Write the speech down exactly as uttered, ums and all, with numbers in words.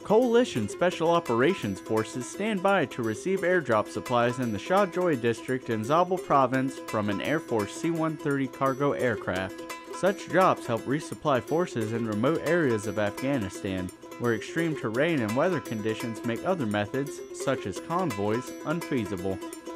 Coalition Special Operations Forces stand by to receive airdrop supplies in the Shah Joy district in Zabul province from an Air Force C one thirty cargo aircraft. Such drops help resupply forces in remote areas of Afghanistan, where extreme terrain and weather conditions make other methods, such as convoys, unfeasible.